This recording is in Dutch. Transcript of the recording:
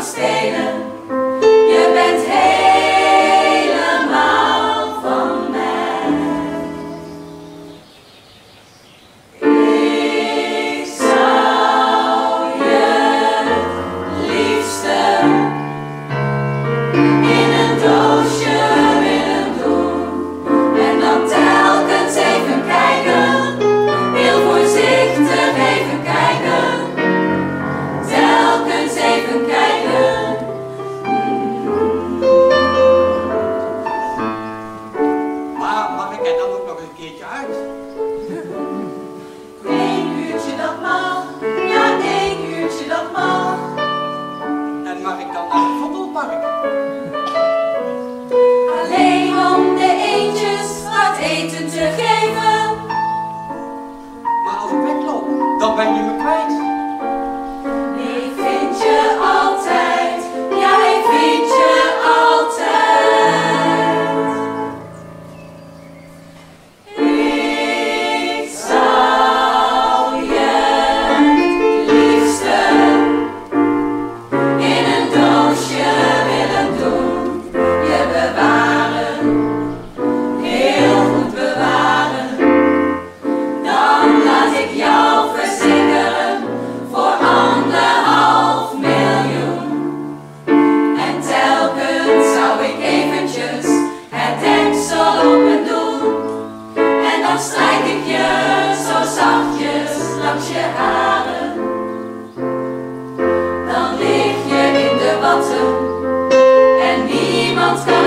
kan stelen. Je bent helemaal van mij. Ik zou je liefste in een doosje willen doen en dan telkens even kijken, heel voorzichtig even kijken, telkens even kijken. Maar mag ik er dan ook nog een keertje uit? 1 uurtje dat mag, ja 1 uurtje dat mag. En mag ik dan naar het voetbalpark? Alleen om de eendjes wat eten te geven. Maar als ik wegloop, dan ben je me kwijt. Ik vind je altijd, ja ik vind je altijd. Ik zou je liefste in een doosje willen doen. Je bewaren, heel goed bewaren. Dan laat ik jou verzekeren voor 1,5 miljoen. En telkens zou ik eventjes het deksel open doen. En dan strijk ik je zo zachtjes langs je haren. Dan lig je in de watten en niemand kan